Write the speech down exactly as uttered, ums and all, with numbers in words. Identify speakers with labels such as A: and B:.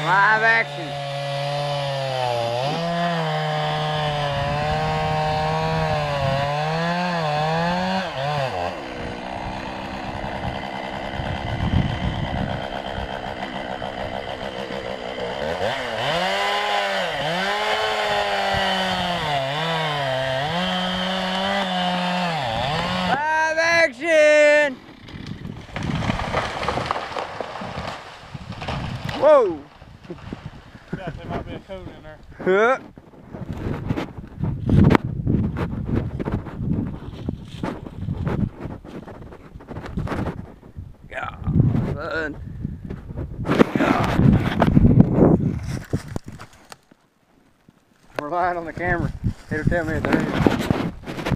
A: Live action. Live action. Whoa.
B: Yeah, there might be a code in there.
A: Huh. God, son. God. We're lying on the camera. It'll tell me if there is.